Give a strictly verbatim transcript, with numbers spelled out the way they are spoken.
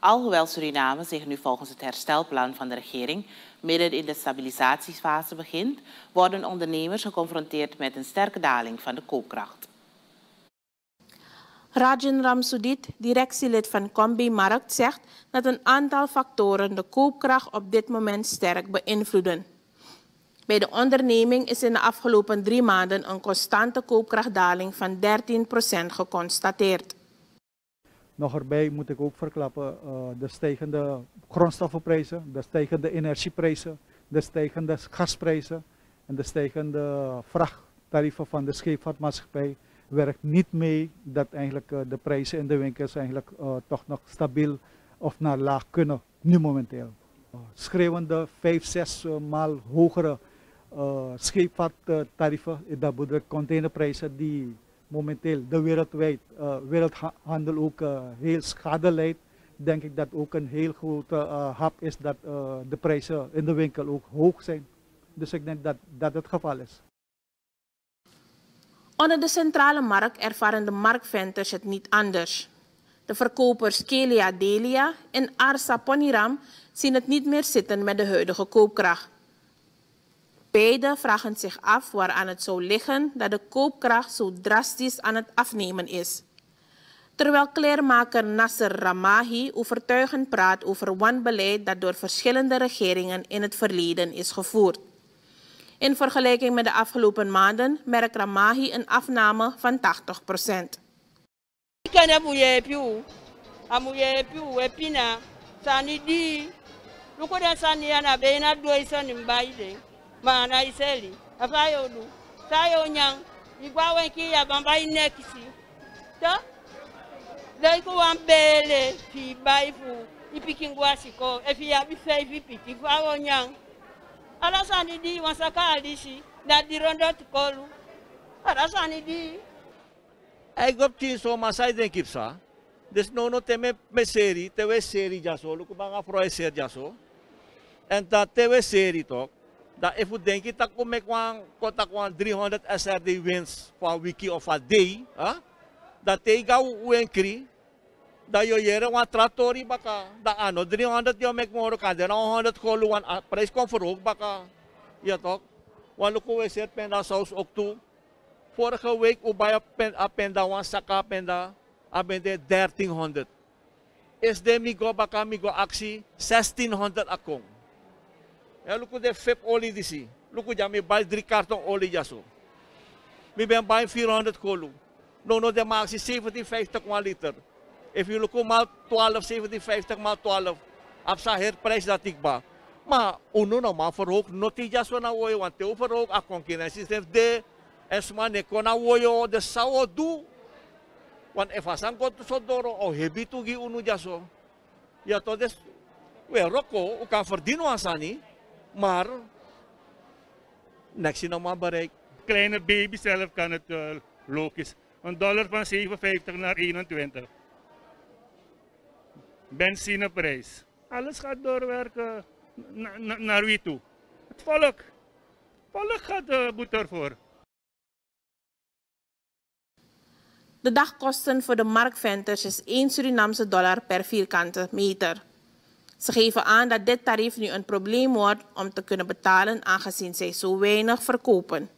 Alhoewel Suriname zich nu volgens het herstelplan van de regering midden in de stabilisatiefase begint, worden ondernemers geconfronteerd met een sterke daling van de koopkracht. Rajan Ramsudit, directielid van Combi Markt, zegt dat een aantal factoren de koopkracht op dit moment sterk beïnvloeden. Bij de onderneming is in de afgelopen drie maanden een constante koopkrachtdaling van dertien procent geconstateerd. Nog erbij moet ik ook verklappen uh, de stijgende grondstoffenprijzen, de stijgende energieprijzen, de stijgende gasprijzen en de stijgende vrachttarieven van de scheepvaartmaatschappij werkt niet mee dat eigenlijk uh, de prijzen in de winkels eigenlijk uh, toch nog stabiel of naar laag kunnen, nu momenteel. Uh, schreeuwende vijf, zes uh, maal hogere uh, scheepvaarttarieven, dat bedoelt containerprijzen die momenteel de wereldwijd uh, wereldhandel ook uh, heel schade leidt, denk ik dat ook een heel grote uh, hap is dat uh, de prijzen in de winkel ook hoog zijn. Dus ik denk dat dat het geval is. Onder de centrale markt ervaren de marktventers het niet anders. De verkopers Kelia Delia en Arsa Poniram zien het niet meer zitten met de huidige koopkracht. Beiden vragen zich af waaraan het zou liggen dat de koopkracht zo drastisch aan het afnemen is. Terwijl kleermaker Nasser Ramahi overtuigend praat over wanbeleid dat door verschillende regeringen in het verleden is gevoerd. In vergelijking met de afgelopen maanden merkt Ramahi een afname van tachtig procent. Mana iseli afayo du sayo nyang igwa wenki ya bamba inekisi to dai ko ambele fi baifu ipikingwa siko efi ya bi fei vi piki fawo nyang ala sani di wasaka alishi na dirondo tikolu ala sani di ai gop tin so masai den kipsa des no no teme me seri tewe seri jaso lu ko banga froe ser jaso en ta tewe seri tok dat if we denken dat we met driehonderd S R D winst voor een week of een day, huh? Dat tega we enkri, dat je jere wan trattori baka, dat ano driehonderd yo mek moro kade, na honderd kolu wan prijs komt voor ook baka, ja toch? Want luko we zet penda saus ook toe. Vorige week ubaya pen penda wan saka penda, abende dertienhonderd. Is de migo baka migo actie zestienhonderd akong. Ja, luku de fip olie disi. Luku ja, mi buy drie karton olie jaso. Mi ben buy vierhonderd kolu. No, no, de maxi zeventien vijftig kwa liter. If you look mal twaalf, zeventien vijftig mal twaalf. Apsa her prijs dat ik ba. Maar uno no ma verhoog noti jaso na woyo. Want te verhoog a concurrentie heeft de. Esma ne kona woyo de sao du. Want if asan ko so doro o hebi tu gi uno jaso. Ja, to des. We roko, u kan verdienen asani. Maar, niks nog maar bereikt. Kleine baby zelf kan het uh, logisch. Een dollar van zevenenvijftig naar eenentwintig. Benzineprijs. Alles gaat doorwerken na, na, naar wie toe? Het volk. Het volk gaat de uh, boete ervoor. De dagkosten voor de marktventers is één Surinaamse dollar per vierkante meter. Ze geven aan dat dit tarief nu een probleem wordt om te kunnen betalen aangezien zij zo weinig verkopen.